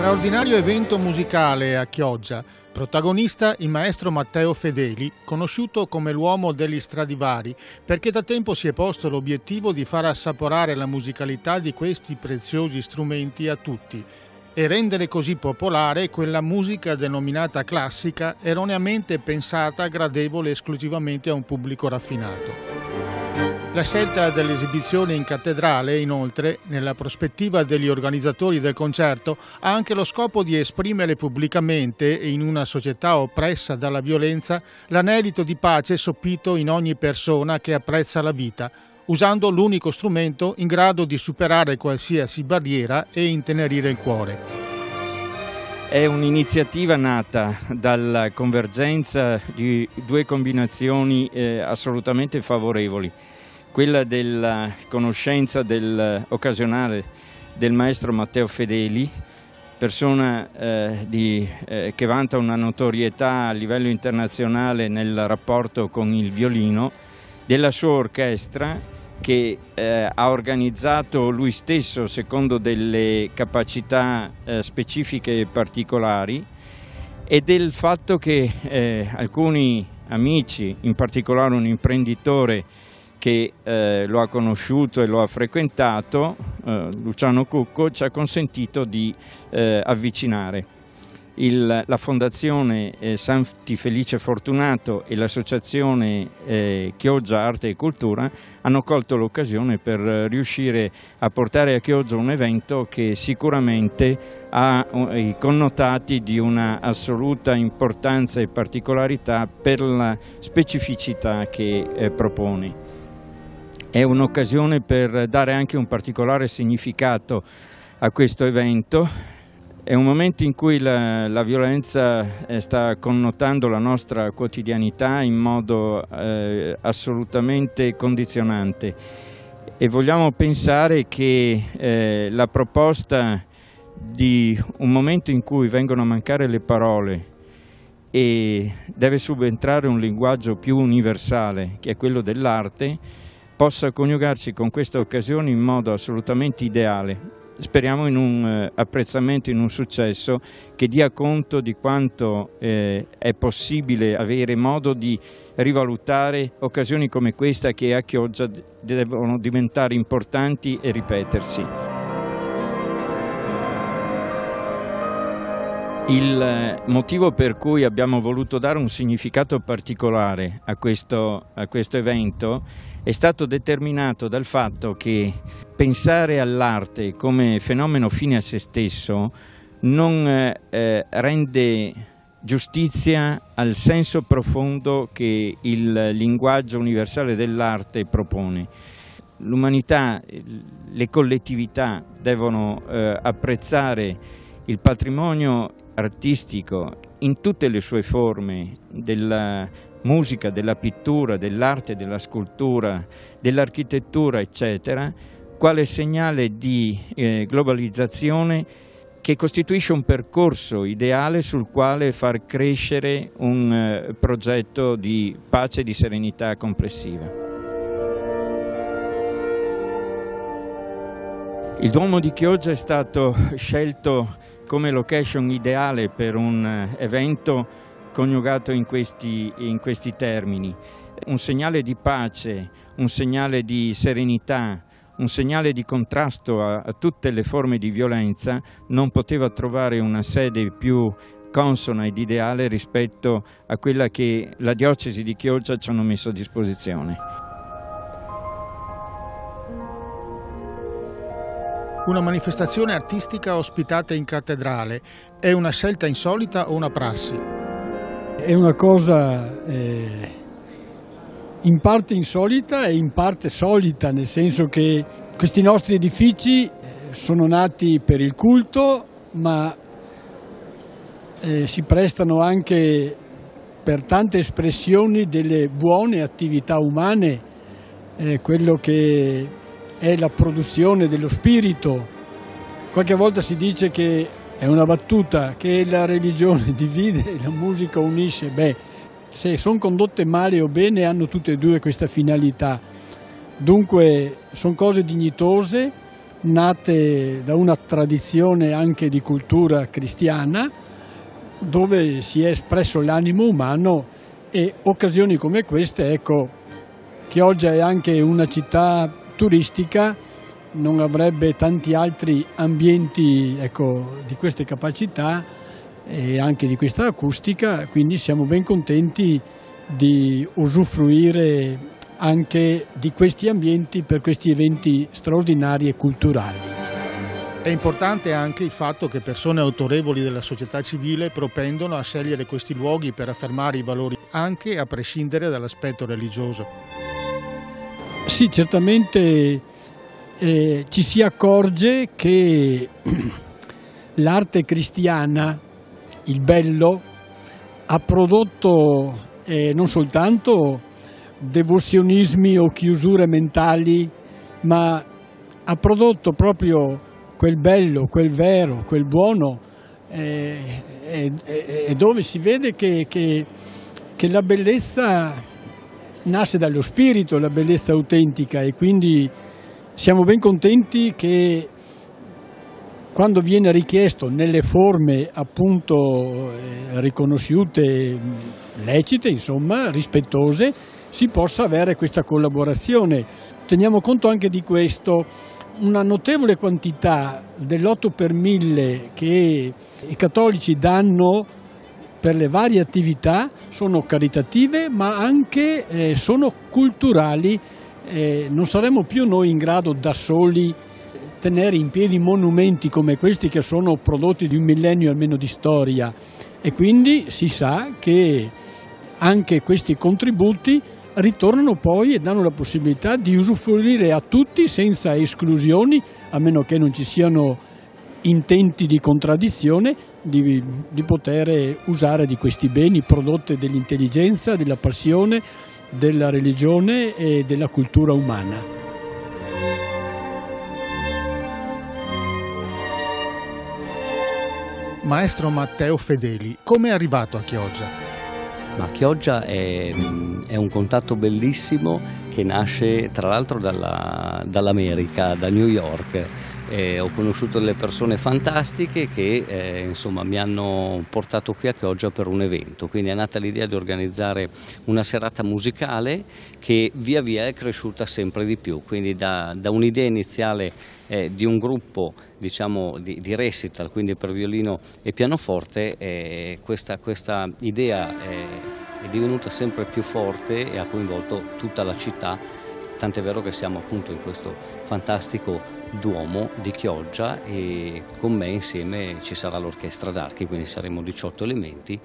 Straordinario evento musicale a Chioggia. Protagonista il maestro Matteo Fedeli, conosciuto come l'uomo degli Stradivari, perché da tempo si è posto l'obiettivo di far assaporare la musicalità di questi preziosi strumenti a tutti e rendere così popolare quella musica denominata classica, erroneamente pensata gradevole esclusivamente a un pubblico raffinato. La scelta dell'esibizione in cattedrale, inoltre, nella prospettiva degli organizzatori del concerto, ha anche lo scopo di esprimere pubblicamente, in una società oppressa dalla violenza, l'anelito di pace soppito in ogni persona che apprezza la vita, usando l'unico strumento in grado di superare qualsiasi barriera e intenerire il cuore. È un'iniziativa nata dalla convergenza di due combinazioni assolutamente favorevoli. Quella della conoscenza occasionale del maestro Matteo Fedeli, persona che vanta una notorietà a livello internazionale nel rapporto con il violino, della sua orchestra che ha organizzato lui stesso secondo delle capacità specifiche e particolari, e del fatto che alcuni amici, in particolare un imprenditore che lo ha conosciuto e lo ha frequentato, Luciano Cucco, ci ha consentito di avvicinare. La Fondazione Santi Felice Fortunato e l'Associazione Chioggia Arte e Cultura hanno colto l'occasione per riuscire a portare a Chioggia un evento che sicuramente ha i connotati di una assoluta importanza e particolarità per la specificità che propone. È un'occasione per dare anche un particolare significato a questo evento. È un momento in cui la violenza sta connotando la nostra quotidianità in modo assolutamente condizionante, e vogliamo pensare che la proposta di un momento in cui vengono a mancare le parole e deve subentrare un linguaggio più universale, che è quello dell'arte, possa coniugarsi con questa occasione in modo assolutamente ideale. Speriamo in un apprezzamento, in un successo che dia conto di quanto è possibile avere modo di rivalutare occasioni come questa, che a Chioggia devono diventare importanti e ripetersi. Il motivo per cui abbiamo voluto dare un significato particolare a questo evento è stato determinato dal fatto che pensare all'arte come fenomeno fine a se stesso non rende giustizia al senso profondo che il linguaggio universale dell'arte propone. L'umanità, le collettività devono apprezzare il patrimonio artistico in tutte le sue forme, della musica, della pittura, dell'arte, della scultura, dell'architettura, eccetera, quale segnale di globalizzazione che costituisce un percorso ideale sul quale far crescere un progetto di pace e di serenità complessiva. Il Duomo di Chioggia è stato scelto come location ideale per un evento coniugato in questi termini. Un segnale di pace, un segnale di serenità, un segnale di contrasto a tutte le forme di violenza non poteva trovare una sede più consona ed ideale rispetto a quella che la diocesi di Chioggia ci hanno messo a disposizione. Una manifestazione artistica ospitata in cattedrale è una scelta insolita o una prassi? È una cosa in parte insolita e in parte solita, nel senso che questi nostri edifici sono nati per il culto, ma si prestano anche per tante espressioni delle buone attività umane, quello che è la produzione dello spirito. Qualche volta si dice che è una battuta, che la religione divide e la musica unisce. Se sono condotte male o bene hanno tutte e due questa finalità. Dunque sono cose dignitose, nate da una tradizione anche di cultura cristiana, dove si è espresso l'animo umano, e occasioni come queste, ecco, Chioggia è anche una città turistica, non avrebbe tanti altri ambienti, ecco, di queste capacità e anche di questa acustica, quindi siamo ben contenti di usufruire anche di questi ambienti per questi eventi straordinari e culturali. È importante anche il fatto che persone autorevoli della società civile propendono a scegliere questi luoghi per affermare i valori, anche a prescindere dall'aspetto religioso. Sì, certamente ci si accorge che l'arte cristiana, il bello, ha prodotto non soltanto devozionismi o chiusure mentali, ma ha prodotto proprio quel bello, quel vero, quel buono, dove si vede che la bellezza nasce dallo spirito, la bellezza autentica, e quindi siamo ben contenti che quando viene richiesto nelle forme appunto riconosciute, lecite, insomma, rispettose, si possa avere questa collaborazione. Teniamo conto anche di questo. Una notevole quantità dell'8 per 1000 che i cattolici danno per le varie attività sono caritative, ma anche sono culturali. Non saremo più noi in grado da soli tenere in piedi monumenti come questi, che sono prodotti di 1 millennio almeno di storia, e quindi si sa che anche questi contributi ritornano poi e danno la possibilità di usufruire a tutti senza esclusioni, a meno che non ci siano intenti di contraddizione, di poter usare di questi beni prodotti dell'intelligenza, della passione, della religione e della cultura umana. Maestro Matteo Fedeli, come è arrivato a Chioggia? Ma Chioggia è un contatto bellissimo che nasce tra l'altro dall'America, da New York. Ho conosciuto delle persone fantastiche che insomma mi hanno portato qui a Chioggia per un evento, quindi è nata l'idea di organizzare una serata musicale che via via è cresciuta sempre di più, quindi da un'idea iniziale di un gruppo, diciamo, di recital, quindi per violino e pianoforte, questa idea è divenuta sempre più forte e ha coinvolto tutta la città, tant'è vero che siamo appunto in questo fantastico Duomo di Chioggia, e con me insieme ci sarà l'orchestra d'archi, quindi saremo 18 elementi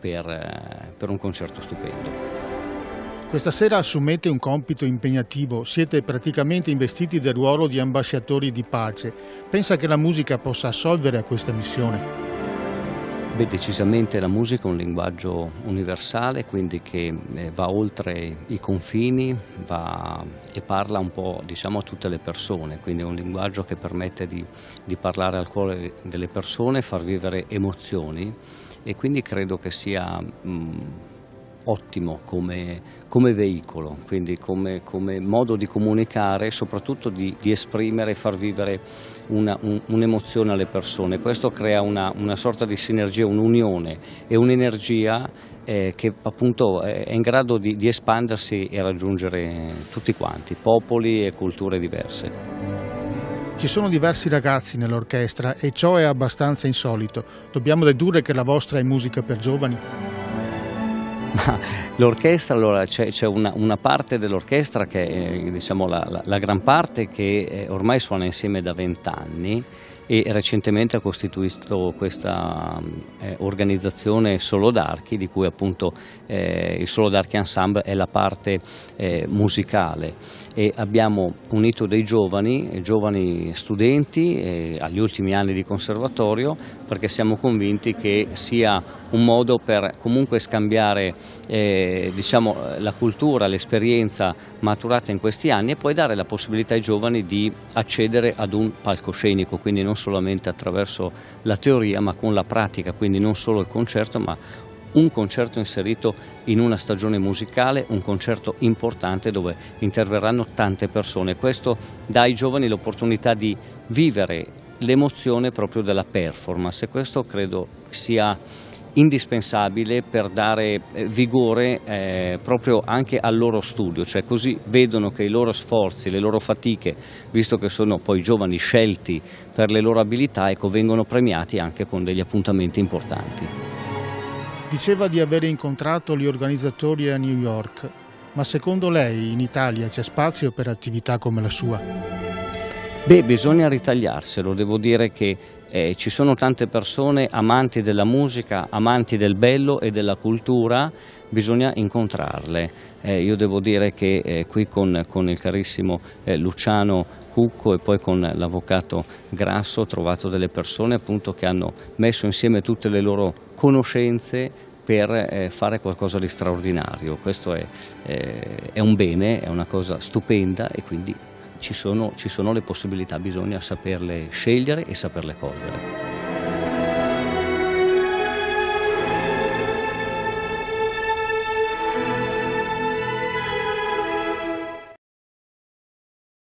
per un concerto stupendo. Questa sera assumete un compito impegnativo, siete praticamente investiti del ruolo di ambasciatori di pace. Pensa che la musica possa assolvere a questa missione? Beh, decisamente la musica è un linguaggio universale, quindi che va oltre i confini e parla un po', diciamo, a tutte le persone, quindi è un linguaggio che permette di parlare al cuore delle persone, far vivere emozioni, e quindi credo che sia ottimo come veicolo, quindi come modo di comunicare, soprattutto di esprimere e far vivere un'emozione alle persone. Questo crea una sorta di sinergia, un'unione e un'energia che appunto è in grado di espandersi e raggiungere tutti quanti, popoli e culture diverse. Ci sono diversi ragazzi nell'orchestra e ciò è abbastanza insolito. Dobbiamo dedurre che la vostra è musica per giovani? L'orchestra, allora c'è una parte dell'orchestra che è, diciamo, la gran parte che ormai suona insieme da 20 anni e recentemente ha costituito questa organizzazione Solo d'Archi, di cui appunto il Solo d'Archi Ensemble è la parte musicale, e abbiamo unito dei giovani studenti agli ultimi anni di conservatorio, perché siamo convinti che sia un modo per comunque scambiare diciamo, la cultura, l'esperienza maturata in questi anni, e poi dare la possibilità ai giovani di accedere ad un palcoscenico, quindi non solamente attraverso la teoria ma con la pratica, quindi non solo il concerto ma un concerto inserito in una stagione musicale, un concerto importante dove interverranno tante persone. Questo dà ai giovani l'opportunità di vivere l'emozione proprio della performance, e questo credo sia indispensabile per dare vigore proprio anche al loro studio, cioè così vedono che i loro sforzi, le loro fatiche, visto che sono poi giovani scelti per le loro abilità, ecco, vengono premiati anche con degli appuntamenti importanti. Diceva di aver incontrato gli organizzatori a New York, ma secondo lei in Italia c'è spazio per attività come la sua? Beh, bisogna ritagliarselo, devo dire che ci sono tante persone amanti della musica, amanti del bello e della cultura, bisogna incontrarle. Io devo dire che qui con il carissimo Luciano Cucco e poi con l'avvocato Grasso ho trovato delle persone appunto che hanno messo insieme tutte le loro conoscenze per fare qualcosa di straordinario. Questo è un bene, è una cosa stupenda, e quindi ci sono le possibilità, bisogna saperle scegliere e saperle cogliere.